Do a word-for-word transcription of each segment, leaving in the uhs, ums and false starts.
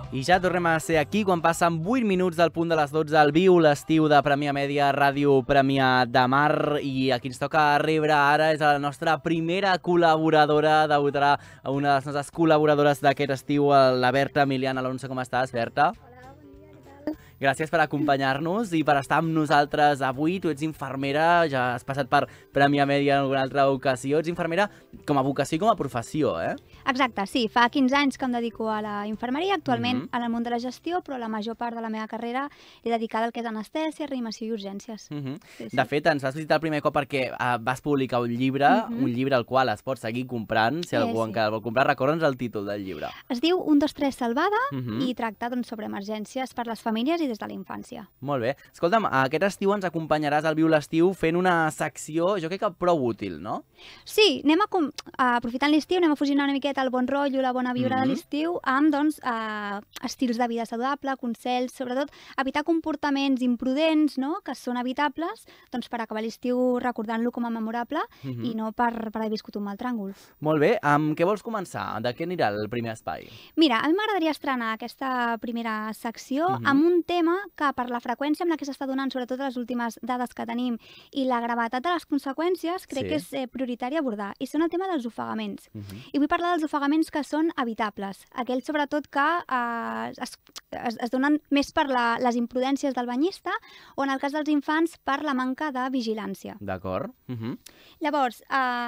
I ja tornem a ser aquí quan passen vuit minuts del punt de les dotze al viu, l'estiu de Premià Mèdia, Ràdio Premià de Mar, i a qui ens toca rebre ara és la nostra primera col·laboradora, debutarà una de les nostres col·laboradores d'aquest estiu, la Berta Emiliana Alonso. Com estàs, Berta? Gràcies per acompanyar-nos i per estar amb nosaltres avui. Tu ets infermera, ja has passat per Premià Mèdia en alguna altra ocasió. Ets infermera com a vocació i com a professió, eh? Exacte, sí. Fa quinze anys que em dedico a la infermeria, actualment Mm-hmm. en el món de la gestió, però la major part de la meva carrera l'he dedicada al que és anestèsia, reanimació i urgències. Mm-hmm. Sí, sí. De fet, ens vas visitar el primer cop perquè uh, vas publicar un llibre, Mm-hmm. un llibre al qual es pot seguir comprant. Si Eh, algú sí. encara el vol comprar, recorda'ns el títol del llibre. Es diu un dos tres Salvada Mm-hmm. i tracta doncs, sobre emergències per les famílies i des de la infància. Molt bé. Escolta'm, aquest estiu ens acompanyaràs al Viu l'Estiu fent una secció, jo crec que prou útil, no? Sí, anem a, com, a aprofitant l'estiu, anem a fusionar una miqueta el bon rotllo, la bona vibra Mm-hmm. de l'estiu amb doncs, eh, estils de vida saludable, consells, sobretot evitar comportaments imprudents, no?, que són evitables doncs, per acabar l'estiu recordant-lo com a memorable Mm-hmm. i no per, per haver viscut un mal tràngol. Molt bé. Amb què vols començar? De què anirà el primer espai? Mira, a mi m'agradaria estrenar aquesta primera secció Mhm. amb un tema que per la freqüència amb la que s'està donant, sobretot les últimes dades que tenim, i la gravetat de les conseqüències, crec Sí. que és eh, prioritari abordar. I són el tema dels ofegaments. Mm-hmm. I vull parlar dels ofegaments que són evitables, aquells sobretot que eh, es, es, es donen més per la, les imprudències del banyista o, en el cas dels infants, per la manca de vigilància. D'acord. Mm-hmm. Llavors,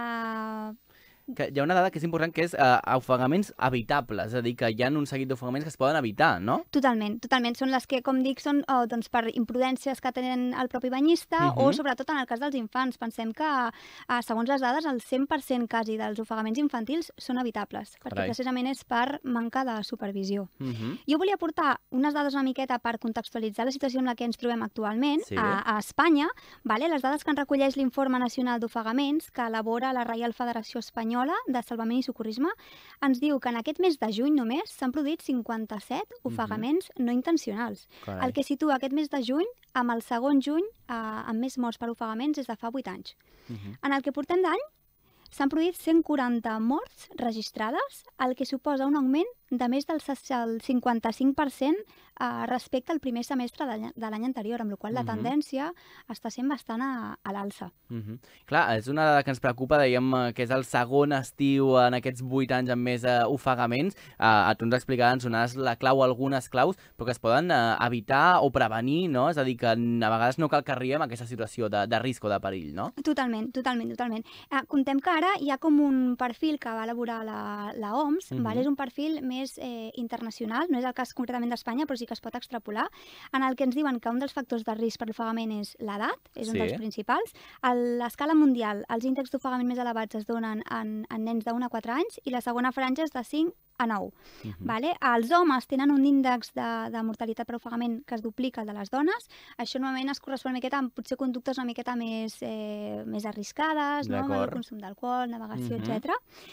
eh, Que hi ha una dada que és important, que és uh, ofegaments evitables, és a dir, que hi ha un seguit d'ofegaments que es poden evitar, no? totalment, totalment. Són les que, com dic, són oh, doncs, per imprudències que tenen el propi banyista Mhm. o, sobretot, en el cas dels infants. Pensem que, eh, segons les dades, el cent per cent quasi dels ofegaments infantils són evitables, perquè Carai. precisament és per manca de supervisió. Mm-hmm. Jo volia portar unes dades una miqueta per contextualitzar la situació en la que ens trobem actualment. Sí. A, a Espanya, vale? Les dades que ens reculleix l'Informe Nacional d'Ofegaments, que elabora la Reial Federació Espanyola de Salvament i Socorrisme, ens diu que en aquest mes de juny només s'han produït cinquanta-set ofegaments no intencionals, Carai. el que situa aquest mes de juny amb el segon juny eh, amb més morts per ofegaments des de fa vuit anys. Mm-hmm. En el que portem d'any, s'han produït cent quaranta morts registrades, el que suposa un augment de més del cinquanta-cinc per cent eh, respecte al primer semestre de l'any- de l'any anterior, amb la qual cosa la Mhm. tendència està sent bastant a, a l'alça. Mm-hmm. Clar, és una dada que ens preocupa, dèiem eh, que és el segon estiu en aquests vuit anys amb més uh, ofegaments. Uh, tu ens explicaràs, ens donaràs la clau, algunes claus, però que es poden uh, evitar o prevenir, no? És a dir, que a vegades no cal que arribem a aquesta situació de, de risc o de perill, no? Totalment, totalment, totalment. Eh, contem que ara hi ha com un perfil que va elaborar la, la O M S, Mhm. vale? És un perfil més eh, internacional, no és el cas concretament d'Espanya, però sí que es pot extrapolar, en el que ens diuen que un dels factors de risc per l'ofegament és l'edat, és un Sí. dels principals. A l'escala mundial, els índexs d'ofegament més elevats es donen en, en nens de un a quatre anys i la segona franja és de cinc a nou. Mm-hmm. Vale? Els homes tenen un índex de, de mortalitat per ofegament que es duplica el de les dones. Això normalment es correspon una miqueta amb potser conductes una miqueta més, eh, més arriscades, no? Amb el D'acord. consum d'alcohol, navegació, Mhm. etcètera.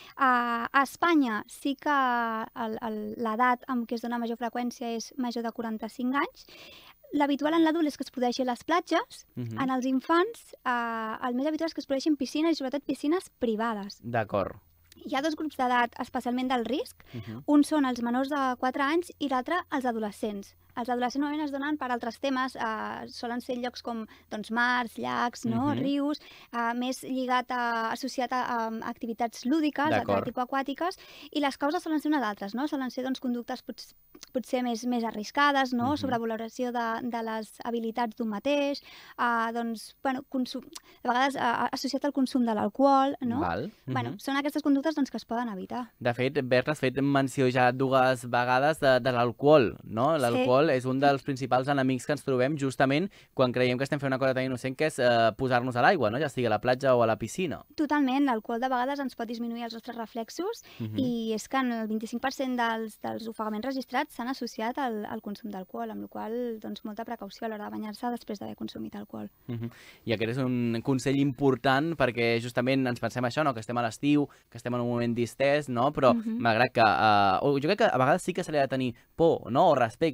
Uh, a Espanya sí que el- el- l'edat amb què es dona major freqüència és major de quaranta-cinc anys. L'habitual en l'adult és que es produeixi a les platges. Mhm. En els infants, uh, el més habitual és que es produeixin piscines i sobretot piscines privades. D'acord. Hi ha dos grups d'edat especialment del risc. Mm-hmm. Un són els menors de quatre anys i l'altre els adolescents. Els adolescents normalment es donen per altres temes, eh, solen ser llocs com doncs, mars, llacs, no? Mhm. rius, eh, més lligat a, associat a, a activitats lúdiques, de, de D'acord. tipus aquàtiques, i les causes solen ser unes altres, no? Solen ser doncs, conductes pots, potser més, més arriscades, no? Mhm. Sobrevaloració de, de les habilitats d'un mateix, eh, doncs, bueno, consum, a vegades eh, associat al consum de l'alcohol, no? Val. Bueno, Mhm. són aquestes conductes doncs, que es poden evitar. De fet, Berta, has fet menció ja dues vegades de, de l'alcohol, no? L'alcohol és un dels principals enemics que ens trobem justament quan creiem que estem fent una cosa tan innocent, que és eh, posar-nos a l'aigua, no? Ja sigui a la platja o a la piscina. Totalment, l'alcohol de vegades ens pot disminuir els nostres reflexos Mhm. i és que en el vint-i-cinc per cent dels, dels ofegaments registrats s'han associat al, al consum d'alcohol, amb la qual cosa, doncs, molta precaució a l'hora de banyar-se després d'haver consumit alcohol. Mhm. I aquest és un consell important perquè justament ens pensem això, no? Que estem a l'estiu, que estem en un moment distès, no? Però Mhm. malgrat que... Eh, o jo crec que a vegades sí que se li ha de tenir por, no? O respecte a l'aigua.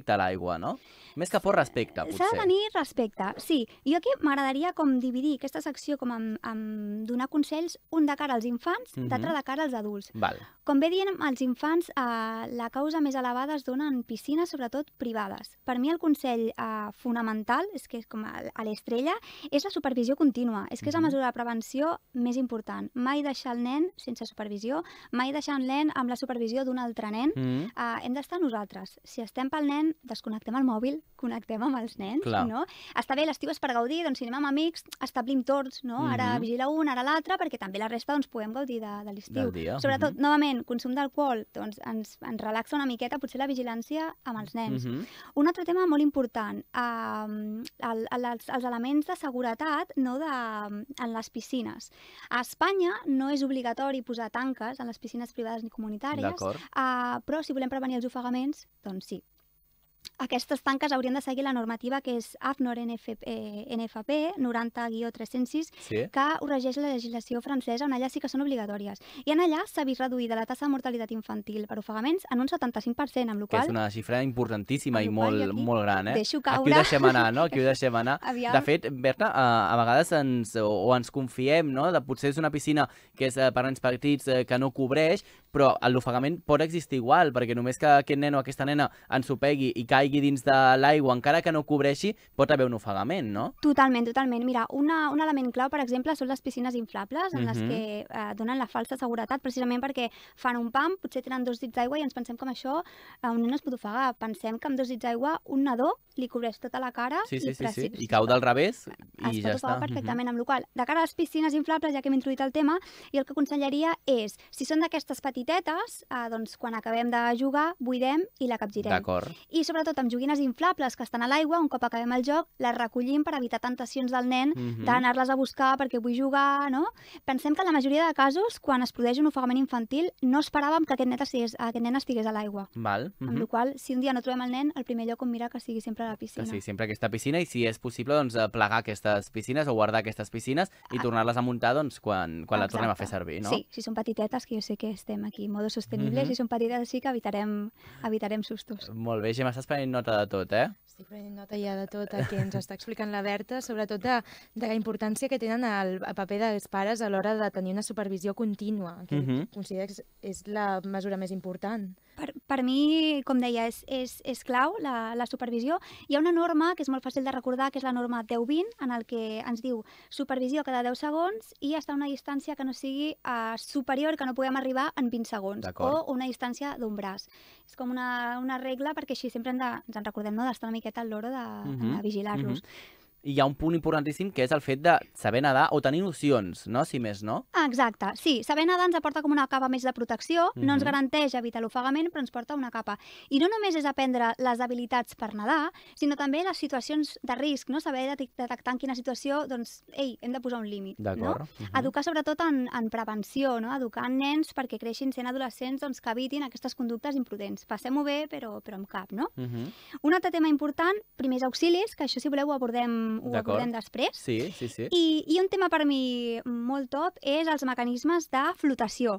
l'aigua, no? Més que por respecte, potser. S'ha de tenir respecte, sí. Jo aquí m'agradaria com dividir aquesta secció com amb, amb donar consells, un de cara als infants, Mhm. l'altre de cara als adults. Val. Com bé dient, als infants eh, la causa més elevada es dona en piscines, sobretot privades. Per mi el consell eh, fonamental, és que és com a, a l'estrella, és la supervisió contínua. És que és la Mhm. mesura de prevenció més important. Mai deixar el nen sense supervisió, mai deixar el nen amb la supervisió d'un altre nen. Mm. Uh, hem d'estar nosaltres. Si estem pel nen, desconnectem el mòbil, connectem amb els nens, Clar. no? Està bé, l'estiu és per gaudir, doncs si anem amb amics, establim torns, no? Ara Mhm. vigila un, ara l'altre, perquè també la resta doncs, podem gaudir de, de l'estiu. Del dia, Sobretot, mhm. novament, consum d'alcohol, doncs ens, ens relaxa una miqueta, potser la vigilància amb els nens. Mhm. Un altre tema molt important, uh, el, el, els, els elements de seguretat no de, en les piscines. A Espanya no és obligatori posar tanques en les piscines privades ni comunitàries, D'acord. uh, però si volem prevenir els ofegaments, doncs sí. Aquestes tanques haurien de seguir la normativa que és A F N O R N F P, eh, N F P noranta guió tres-cents sis, Sí. que ho regeix la legislació francesa, on allà sí que són obligatòries. I en allà s'ha vist reduïda la tassa de mortalitat infantil per ofegaments en un setanta-cinc per cent, amb la Que qual és una xifra importantíssima amb i lo qual molt, jo aquí molt gran, eh? deixo Aquí caure. ho deixem anar, no? Aquí ho deixem anar. Aviam. De fet, Berta, a, a vegades ens, o, o ens confiem, no? De potser és una piscina que és eh, per nens petits eh, que no cobreix, però l'ofegament pot existir igual, perquè només que aquest nen o aquesta nena ensopegui i caigui dins de l'aigua, encara que no cobreixi, pot haver un ofegament, no? Totalment, totalment. Mira, una, un element clau, per exemple, són les piscines inflables, en les Mhm. que eh, donen la falsa seguretat, precisament perquè fan un pam, potser tenen dos dits d'aigua i ens pensem que amb això eh, un nen no es pot ofegar. Pensem que amb dos dits d'aigua un nadó li cobreix tota la cara Sí, sí, i, sí, sí. preci- I cau del revés es i pot ja ofegar està. perfectament, amb la qual de cara a les piscines inflables, ja que hem introduït el tema, i el que aconsellaria és, si són d'aquestes petitetes, eh, doncs quan acabem de jugar, buidem i la Mhm. capgirem. D'acord. I sobretot amb joguines inflables que estan a l'aigua, un cop acabem el joc, les recollim per evitar tentacions del nen Mhm. d'anar-les a buscar perquè vull jugar, no? Pensem que en la majoria de casos, quan es produeix un ofegament infantil, no esperàvem que aquest nen estigués, aquest nen estigués a l'aigua. Val. Amb mhm. la qual, si un dia no trobem el nen, el primer lloc on mirar que sigui sempre a la Que piscina. sí, sempre aquesta piscina i si és possible doncs eh, plegar aquestes piscines o guardar aquestes piscines i Ah. tornar-les a muntar doncs quan, quan la tornem a fer Exacte. servir, no? Sí, si són petitetes, que jo sé que estem aquí en modo sostenible, Mhm. si són petitetes sí que evitarem, evitarem sustos. Molt bé, Gemma, estàs prenent nota de tot, eh? Estic prenent nota ja de tot el que ens està explicant la Berta, sobretot de, de la importància que tenen el, el paper dels pares a l'hora de tenir una supervisió contínua, que Mhm. considero que és, és la mesura més important. Per, per mi, com deia, és, és, és clau la, la supervisió. Hi ha una norma que és molt fàcil de recordar, que és la norma deu vint, en el que ens diu supervisió cada deu segons i està a una distància que no sigui uh, superior, que no puguem arribar en vint segons, D'acord. o una distància d'un braç. És com una, una regla perquè així sempre hem de, ens en recordem, no?, d'estar una miqueta a l'hora de, Mhm, de vigilar-los. I hi ha un punt importantíssim que és el fet de saber nedar o tenir nocions, no? Si més no. Ah, exacte, sí. Saber nedar ens aporta com una capa més de protecció, no ens Mhm. garanteix evitar l'ofegament, però ens porta una capa. I no només és aprendre les habilitats per nedar, sinó també les situacions de risc, no? Saber detec- detectar en quina situació, doncs, ei, hem de posar un límit, no? D'acord. Mhm. Educar sobretot en, en prevenció, no? Educar en nens perquè creixin sent adolescents doncs, que evitin aquestes conductes imprudents. Passem-ho bé, però, però amb cap, no? Mhm. Un altre tema important, primers auxilis, que això si voleu ho abordem, ho D'acord. abordem després. Sí, sí, sí. I, I un tema per mi molt top és els mecanismes de flotació.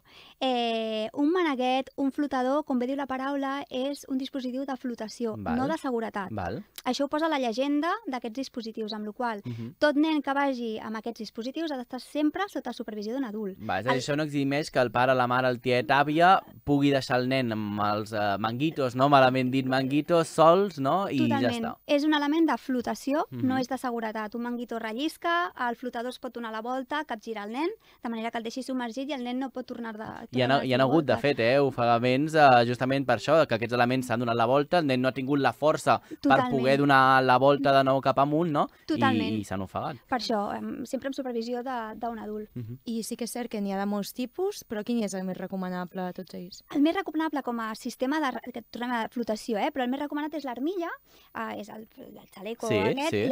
Eh, un maneguet, un flotador, com bé diu la paraula, és un dispositiu de flotació, Val. no de seguretat. Val. Això ho posa la llegenda d'aquests dispositius, amb la qual Mhm. tot nen que vagi amb aquests dispositius ha d'estar sempre sota supervisió d'un adult. Va, és a dir, El- això no eximeix que el pare, la mare, el tiet, àvia pugui deixar el nen amb els uh, manguitos, no? Malament dit manguitos, sols, no? I ja Totalment. està. És un element de flotació, Mhm. no és de seguretat. Un manguito rellisca, el flotador es pot donar la volta, capgirar el nen, de manera que el deixi submergit i el nen no pot tornar de... Hi ha, tornar hi ha fer hagut, de voltes. fet, eh, ofegaments eh, justament per això, que aquests elements s'han donat la volta, el nen no ha tingut la força per Totalment. poder donar la volta de nou cap amunt, no? Totalment. I, i s'han ofegat. Per això, em, sempre amb supervisió de- d'un adult. Mhm. I sí que és cert que n'hi ha de molts tipus, però quin és el més recomanable de tots ells? El més recomanable com a sistema de, que tornem a flotació, eh? Però el més recomanat és l'armilla, eh, és el, el xaleco Sí, aquest, sí. i llavors, sobretot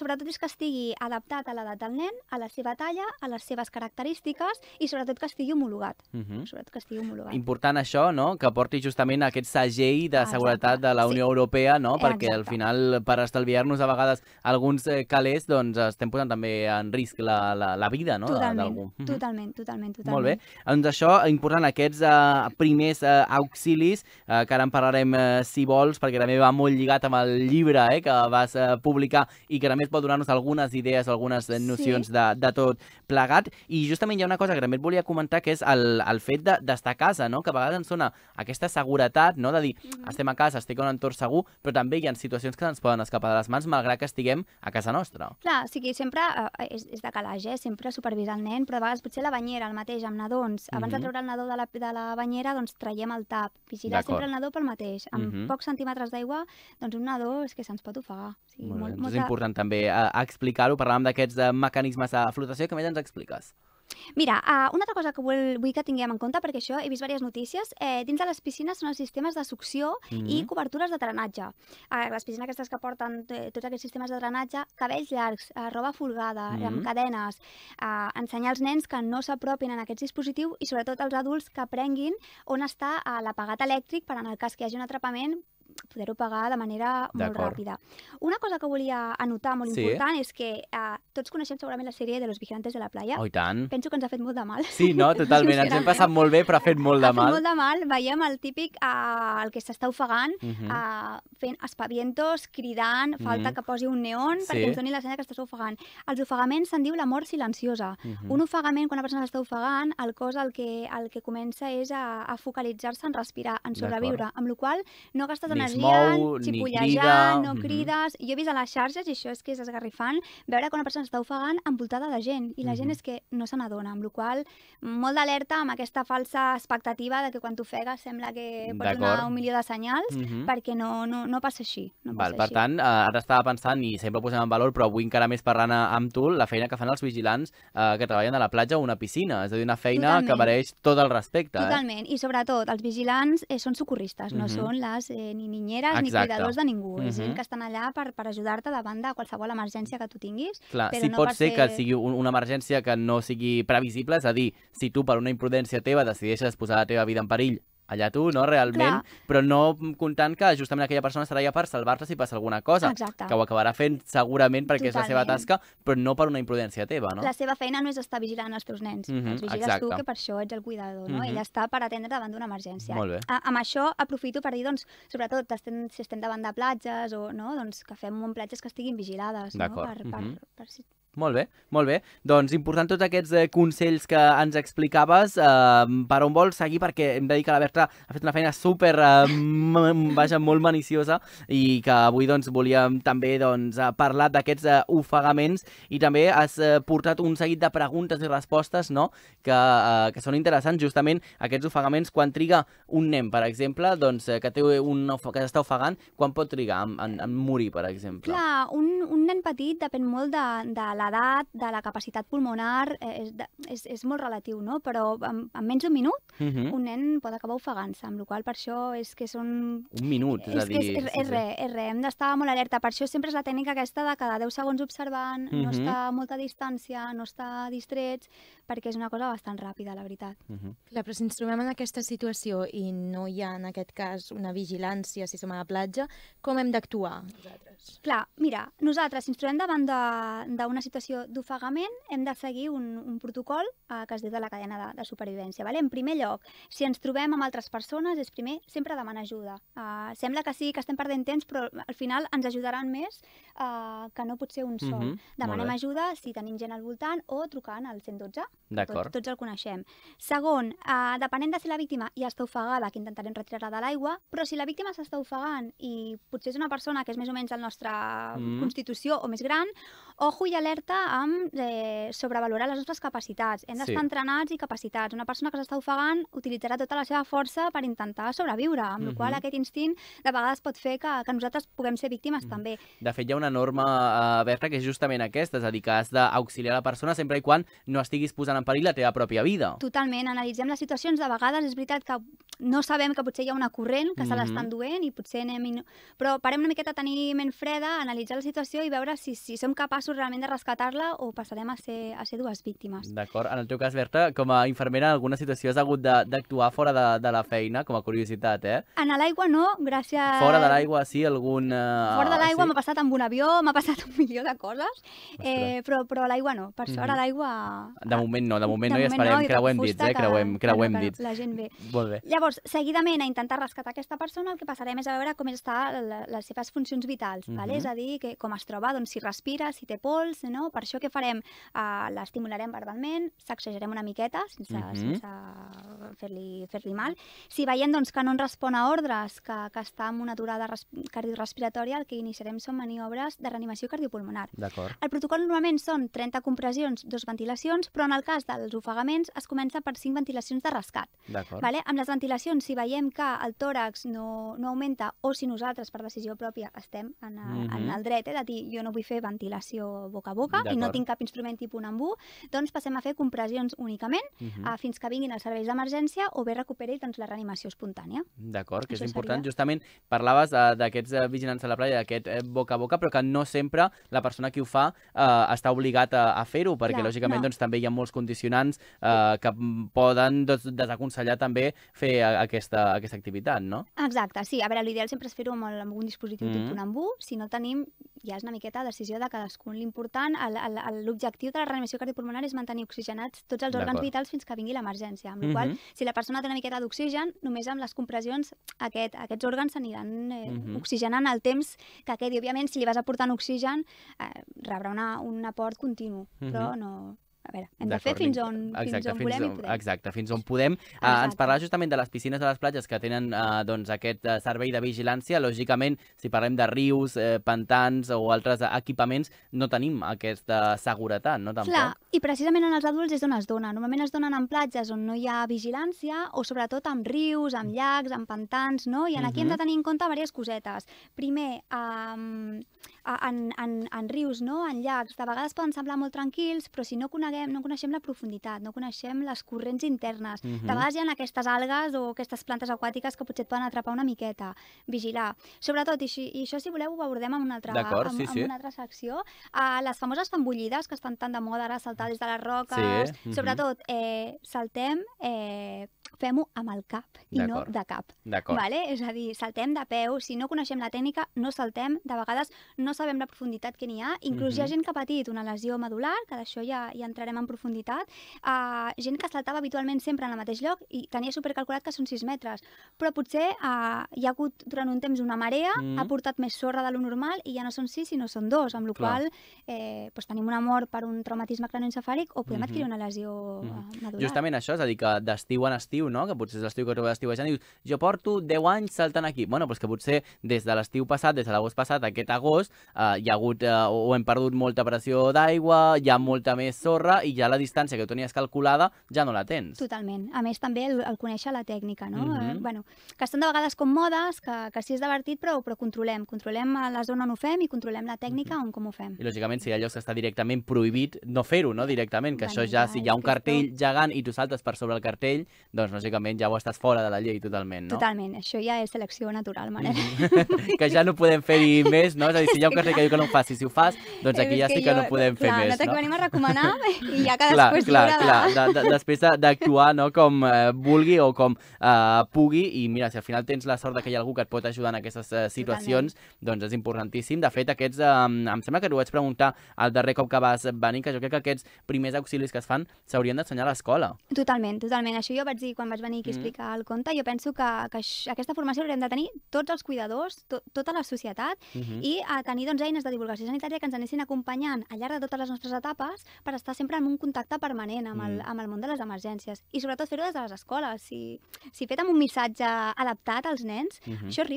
sobretot és que estigui adaptat a l'edat del nen, a la seva talla, a les seves característiques i sobretot que estigui homologat. Uh -huh. Sobretot que estigui homologat. Important això, no?, que porti justament aquest segell de seguretat de la Unió sí. Europea, no?, perquè Exacte. Al final, per estalviar-nos a vegades alguns eh, calés, doncs estem posant també en risc la, la, la vida, no?, d'algú. Uh -huh. Totalment, totalment, totalment. Molt bé. Doncs això, important, aquests eh, primers eh, auxilis, eh, que ara en parlarem, eh, si vols, perquè també va molt lligat amb el llibre eh, que vas eh, publicar i que també pot donar-nos algunes idees o algunes eh, nocions sí. de, de tot plegat. I justament hi ha una cosa que també et volia comentar, que és el, el fet d'estar a casa, no?, que a vegades ens dona aquesta seguretat, no?, de dir, uh -huh. estem a casa, estic en un entorn segur, però també hi ha situacions que ens poden escapar de les mans, malgrat que estiguem a casa nostra. Clar, o sigui, sempre eh, és, és de calaix, eh? Sempre supervisar el nen, però a vegades potser la banyera, el mateix, amb nadons, abans uh -huh. de treure el nadó de la, de la banyera, doncs traiem el tap, vigilar sempre el nadó pel mateix, amb uh -huh. pocs centímetres d'aigua, doncs un nadó és que se'ns pot ofegar. O sigui, molt molt, molt molta... És important també eh, explicar-ho, parlàvem d'aquests eh, mecanismes de flotació, que més ens expliques? Mira, uh, una altra cosa que vull, vull que tinguem en compte, perquè això he vist diverses notícies, eh, dins de les piscines són els sistemes de succió mm -hmm. i cobertures de drenatge. Uh, les piscines aquestes que porten eh, tots aquests sistemes de drenatge, cabells llargs, uh, roba folgada, mm -hmm. amb cadenes, uh, ensenyar als nens que no s'apropin en aquest dispositiu i sobretot als adults que aprenguin on està uh, l'apagat elèctric per en el cas que hi hagi un atrapament poder-ho pagar de manera molt ràpida. Una cosa que volia anotar molt sí. important és que uh, tots coneixem segurament la sèrie de Los Vigilantes de la Playa. Oh, i tant. Penso que ens ha fet molt de mal. Sí, no? Totalment. Ens hem passat molt bé, però ha fet molt de ha mal. Ha fet molt de mal. Veiem el típic, uh, el que s'està ofegant, uh -huh. uh, fent espavientos, cridant, falta uh -huh. que posi un neon sí. perquè ens doni la senyal que estàs ofegant. Els ofegaments se'n diu la mort silenciosa. Uh -huh. Un ofegament, quan una persona s'està ofegant, el cos el que, el que comença és a, a focalitzar-se en respirar, en sobreviure, amb la qual cosa no gastes ni energia, mou, xipollejant, no crides. Jo he vist a les xarxes, i això és que és esgarrifant, veure que una persona s'està ofegant envoltada de gent, i la gent és que no se n'adona, amb la qual cosa molt d'alerta amb aquesta falsa expectativa de que quan t'ofegues sembla que pots donar un milió de senyals, perquè no, no, no passa així. No passa Val, per així. tant, ara estava pensant, i sempre ho posem en valor, però avui encara més parlant amb tu, la feina que fan els vigilants eh, que treballen a la platja o una piscina, és a dir, una feina Totalment. que mereix tot el respecte. Totalment, eh? i sobretot els vigilants eh, són socorristes, no són les eh, ni niñeres Exacte. ni cuidadors de ningú. Uh -huh. És gent que estan allà per, per ajudar-te davant de qualsevol emergència que tu tinguis. Clar, però si no pot per ser ser que sigui un, una emergència que no sigui previsible, és a dir, si tu per una imprudència teva decideixes posar la teva vida en perill, allà tu, no, realment, Clar. però no comptant que justament aquella persona estarà allà per salvar-te si passa alguna cosa, Exacte. que ho acabarà fent segurament perquè Totalment. és la seva tasca, però no per una imprudència teva, no? La seva feina no és estar vigilant els teus nens, uh -huh. els vigiles Exacte. tu, que per això ets el cuidador, no? Uh -huh. Ell està per atendre davant d'una emergència. Molt bé. A, amb això aprofito per dir, doncs, sobretot estem, si estem davant de platges, o, no? doncs, que fem un platges que estiguin vigilades, no? per, per, uh -huh. per, per, per Molt bé, molt bé. Doncs important tots aquests eh, consells que ens explicaves. Eh, per on vols seguir? Perquè hem de dir que la Berta ha fet una feina super, eh, vaja, molt maliciosa i que avui doncs, volíem també doncs, parlar d'aquests eh, ofegaments i també has eh, portat un seguit de preguntes i respostes, no? que, eh, que són interessants. Justament aquests ofegaments, quan triga un nen, per exemple, doncs, eh, que té un que s'està ofegant, quan pot trigar en, en, en morir, per exemple? Clar, un, un nen petit depèn molt de, de l'edat, de la capacitat pulmonar, eh, és, de, és, és molt relatiu, no? Però en, en menys d'un minut uh -huh. un nen pot acabar ofegant-se, amb la qual per això és que són... Un minut, és, és a dir... És, és, és, sí, és sí. res, és res, hem d'estar molt alerta. Per això sempre és la tècnica aquesta de cada deu segons observant, uh -huh. no estar a molta distància, no estar distrets, perquè és una cosa bastant ràpida, la veritat. Uh -huh. Clar, però si ens trobem en aquesta situació i no hi ha, en aquest cas, una vigilància si som a la platja, com hem d'actuar nosaltres? Clar, mira, nosaltres, si ens trobem davant d'una situació d'ofegament, hem de seguir un, un protocol eh, que es diu de la cadena de, de supervivència. Vale? En primer lloc, si ens trobem amb altres persones, és primer sempre demanar ajuda. Uh, sembla que sí, que estem perdent temps, però al final ens ajudaran més uh, que no pot ser un sol. Uh -huh. Demanem ajuda si tenim gent al voltant o trucant al cent i dotze. D'acord. Tots, tots el coneixem. Segon, uh, depenent de si la víctima ja està ofegada, que intentarem retirar-la de l'aigua, però si la víctima s'està ofegant i potser és una persona que és més o menys la nostra mm. constitució o més gran, ojo i alerta alerta amb eh, sobrevalorar les nostres capacitats. Hem d'estar Sí. entrenats i capacitats. Una persona que s'està ofegant utilitzarà tota la seva força per intentar sobreviure, amb la qual Mhm. aquest instint de vegades pot fer que, que nosaltres puguem ser víctimes Mhm. també. De fet, hi ha una norma, eh, Berta, que és justament aquesta, és a dir, que has d'auxiliar la persona sempre i quan no estiguis posant en perill la teva pròpia vida. Totalment, analitzem les situacions. De vegades és veritat que no sabem que potser hi ha una corrent que se Mhm. l'està enduent i potser anem... I no... Però parem una miqueta a tenir ment freda, analitzar la situació i veure si, si som capaços realment de rescatar-la o passarem a ser, a ser dues víctimes. D'acord. En el teu cas, Berta, com a infermera, en alguna situació has hagut de- d'actuar fora de, de la feina, com a curiositat, eh? En l'aigua no, gràcies... Fora de l'aigua, sí, algun... Uh, Fora de l'aigua sí? m'ha passat amb un avió, m'ha passat un milió de coses, eh, però, però a l'aigua no. Per sort Mhm. a l'aigua... De moment no, de moment no, de i esperem, i creuem toca dits, fusta eh? que- Creuem, que creuem no, que dits. La gent ve. Molt bé. Llavors, seguidament, a intentar rescatar aquesta persona, el que passarem és a veure com estan les seves funcions vitals, Mhm. vale? És a dir, que com es troba, doncs, si respira, si té pols, no? Per això què farem? Uh, L'estimularem verbalment, sacsejarem una miqueta, sense, Mhm. sense fer-li fer-li mal. Si veiem doncs, que no ens respon a ordres, que, que està en una aturada res cardiorespiratòria, el que iniciarem són maniobres de reanimació cardiopulmonar. D'acord. El protocol normalment són trenta compressions, dos ventilacions, però en el cas dels ofegaments es comença per cinc ventilacions de rescat. D'acord. Vale? Amb les ventilacions, si veiem que el tòrax no, no augmenta o si nosaltres, per decisió pròpia, estem en el, mm -hmm. en el dret eh, de dir jo no vull fer ventilació boca a boca i no tinc cap instrument tipus nambú, doncs passem a fer compressions únicament Mm -hmm. uh, fins que vinguin els serveis d'emergència o bé recuperi doncs, la reanimació espontània. D'acord, que és Això important. seria. Justament parlaves uh, d'aquests uh, vigilants a la platja, d'aquest uh, boca a boca, però que no sempre la persona que ho fa uh, està obligat a, a fer-ho, perquè Clar, lògicament no. doncs, també hi ha molts condicionants uh, que poden doncs, desaconsellar també fer uh, aquesta, aquesta activitat, no? Exacte, sí. A veure, l'ideal sempre és fer-ho amb, el, amb un dispositiu Mhm. tipus nambú. Si no tenim, ja és una miqueta decisió de cadascun. L'important, el- el- l'objectiu de la reanimació cardiopulmonar és mantenir oxigenats tots els òrgans D'acord. vitals fins que vingui l'emergència. Amb la qual Mhm. cosa, si la persona té una miqueta d'oxigen, només amb les compressions aquest, aquests òrgans s'aniran eh, Mhm. oxigenant el temps que quedi. Òbviament, si li vas aportant oxigen, eh, rebrà una, un aport continu, però Mhm. no... A veure, hem de fer D'acord, fins ni- on, fins exacte, on volem i on- podem. Exacte, fins on podem. Uh, ens Exacte. parlava justament de les piscines de les platges que tenen uh, doncs, aquest uh, servei de vigilància. Lògicament, si parlem de rius, eh, pantans o altres equipaments, no tenim aquesta seguretat, no? Tampoc. Clar, i precisament en els adults és on es dona. Normalment es donen en platges on no hi ha vigilància o sobretot amb rius, amb llacs, amb pantans, no? I en aquí hem de Mhm. tenir en compte diverses cosetes. Primer, um, en, en, en rius, no? En llacs, de vegades poden semblar molt tranquils, però si no coneguem, no coneixem la profunditat, no coneixem les corrents internes. Mhm. De vegades hi ha aquestes algues o aquestes plantes aquàtiques que potser et poden atrapar una miqueta. Vigilar. Sobretot, i, així, i això si voleu ho abordem en una altra, D'acord, en, sí, en sí. una altra secció, uh, les famoses fembullides que estan tan de moda ara, saltar des de les roques, Sí, mhm. sobretot eh, saltem, eh, fem-ho amb el cap i no D'acord. de cap. D'acord. Vale? És a dir, saltem de peu, si no coneixem la tècnica, no saltem, de vegades no sabem la profunditat que n'hi ha, inclús hi ha Mhm. gent que ha patit una lesió medular, que d'això ja, ja entrarem en profunditat, uh, gent que saltava habitualment sempre en el mateix lloc i tenia supercalculat que són sis metres, però potser uh, hi ha hagut durant un temps una marea, Mhm. ha portat més sorra de lo normal i ja no són sis sinó són dos, amb la Clar. qual eh, doncs tenim una mort per un traumatisme cranioencefàlic o podem Mhm. adquirir una lesió Mhm. uh, medular. Justament això, és a dir, que d'estiu en estiu, no? Que potser és l'estiu que trobes estiuejant i dius, jo porto deu anys saltant aquí. Bueno, doncs que potser des de l'estiu passat, des de l'agost passat, aquest agost, eh, hi ha hagut, eh, o hem perdut molta pressió d'aigua, hi ha molta més sorra i ja la distància que tu tenies calculada ja no la tens. Totalment. A més, també el, el conèixer la tècnica, no? Mhm. eh, bueno, que estan de vegades com modes, que, que sí és divertit, però, però controlem. Controlem a la zona on ho fem i controlem la tècnica on com ho fem. I lògicament, si hi ha llocs que està directament prohibit, no fer-ho, no? Directament, que Bueno, això ja, ja, si hi ha és un que cartell esto- gegant i tu saltes per sobre el cartell, doncs lògicament ja ho estàs fora de la llei totalment, no? Totalment. Això ja és selecció natural, Manel. Que ja no podem fer-hi més, no? És a dir, si hi ha un cartell que diu que no ho facis, si ho fas, doncs aquí És ja sí que jo- no podem fer clar, més, nosaltres no? que venim a recomanar i ja Clar, cadascú és clar, lliure clar, de... de, de, després de- d'actuar no, com eh, vulgui o com eh, pugui, i mira, si al final tens la sort de que hi ha algú que et pot ajudar en aquestes eh, situacions, doncs és importantíssim. De fet, aquests, eh, em sembla que t'ho vaig preguntar el darrer cop que vas venir, que jo crec que aquests primers auxilis que es fan s'haurien d'ensenyar a l'escola. Totalment, totalment. Això jo vaig dir quan vaig venir aquí a Mm. explicar el conte. Jo penso que, que això- aquesta formació l'haurem de tenir tots els cuidadors, to, tota la societat, Mhm. i a tenir doncs, eines de divulgació sanitària que ens anessin acompanyant al llarg de totes les nostres etapes per estar sempre en un contacte permanent amb el, Mm. amb el món de les emergències. I sobretot fer-ho des de les escoles. Si, si fet amb un missatge adaptat als nens, Mhm. això arriba.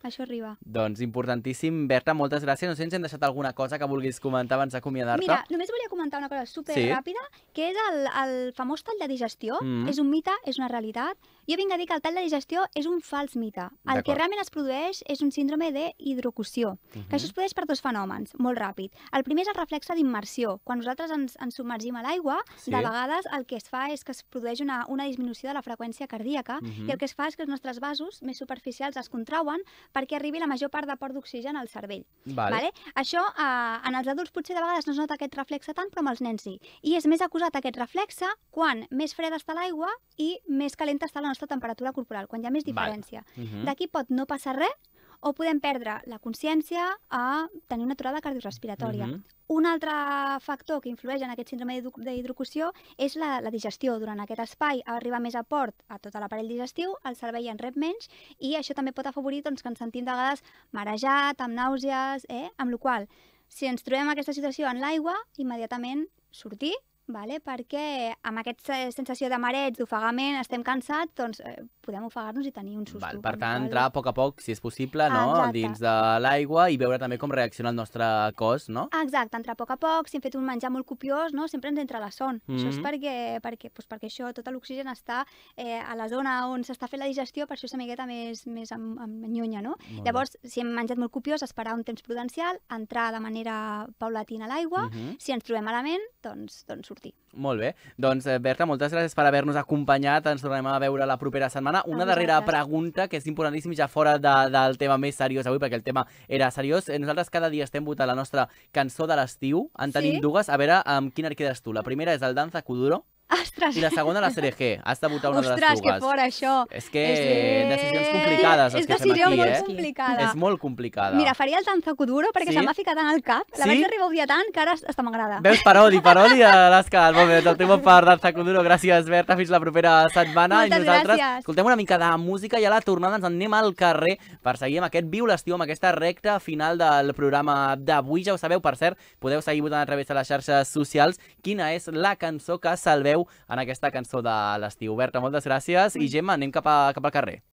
això arriba. Doncs importantíssim. Berta, moltes gràcies. No sé si ens hem deixat alguna cosa que vulguis comentar abans d'acomiadar-te. Mira, només volia comentar una cosa super Sí? ràpida, que és el, el famós tall de digestió. Mm. És un mite, és una realitat. Jo vinc a dir que el tall de digestió és un fals mite. El que D'acord. realment es produeix és un síndrome de hidrocució, Mhm. que això es produeix per dos fenòmens, molt ràpid. El primer és el reflexe d'immersió. Quan nosaltres ens, ens submergim a l'aigua, Sí. de vegades el que es fa és que es produeix una, una disminució de la freqüència cardíaca Mhm. i el que es fa és que els nostres vasos més superficials es contrauen perquè arribi la major part d'aport d'oxigen al cervell. Vale. Vale? Això eh, en els adults potser de vegades no es nota aquest reflexe tant, però amb els nens sí. I és més acusat aquest reflexe quan més freda està l'aigua i més calenta està la nostra temperatura corporal, quan hi ha més Val. diferència. Mhm. D'aquí pot no passar res o podem perdre la consciència a tenir una aturada cardiorrespiratòria. Mhm. Un altre factor que influeix en aquest síndrome d'hidro- d'hidrocució és la, la digestió. Durant aquest espai arriba més aport a tot l'aparell digestiu, el cervell en rep menys i això també pot afavorir doncs, que ens sentim de vegades marejat, amb nàusees, eh? Amb la qual cosa, si ens trobem en aquesta situació en l'aigua, immediatament sortir, vale? Perquè amb aquesta sensació de mareig, d'ofegament, estem cansats, doncs eh, podem ofegar-nos i tenir un susto. Val, per amb tant, la qual- entrar a poc a poc, si és possible, no? Exacte. Dins de l'aigua i veure també com reacciona el nostre cos, no? Exacte, entrar a poc a poc, si hem fet un menjar molt copiós, no? Sempre ens entra la son. Mm -hmm. Això és Mhm. perquè, perquè, doncs perquè això, tot l'oxigen està eh, a la zona on s'està fent la digestió, per això és una miqueta més, més amb, amb nyonya, no? Molt bé. Llavors, si hem menjat molt copiós, esperar un temps prudencial, entrar de manera paulatina a l'aigua, Mhm. si ens trobem malament, doncs, doncs sortir. Molt bé. Doncs, eh, Berta, moltes gràcies per haver-nos acompanyat. Ens tornem a veure la propera setmana. Una A darrera vosaltres. pregunta, que és importantíssim, ja fora de, del tema més seriós avui, perquè el tema era seriós. Eh, Nosaltres cada dia estem votant la nostra cançó de l'estiu. En tenim Sí? dues. A veure amb quina et quedes tu. La primera és el Danza Kuduro Ostres! i la segona la sèrie G. Has de votar una de les Ostres, dues. que fort, això! És que És- decisions complicades les És que fem decisió aquí, molt eh? complicada. És molt complicada. Mira, faria el Danza Kuduro perquè Sí? se m'ha ficat tant al cap. La Sí? vaig arribar a odiar tant que ara hasta m'agrada. Veus, parodi, parodi a l'Escal. Molt bé, el tema per Danza Kuduro. Gràcies, Berta. Fins la propera setmana. Moltes I nosaltres gràcies. escoltem una mica de música i a la tornada ens en anem al carrer per seguir amb aquest Viu l'estiu, amb aquesta recta final del programa d'avui. Ja ho sabeu, per cert, podeu seguir votant a través de les xarxes socials quina és la cançó que salveu en aquesta cançó de l'estiu. Berta, moltes gràcies. I Gemma, anem cap, a, cap al carrer.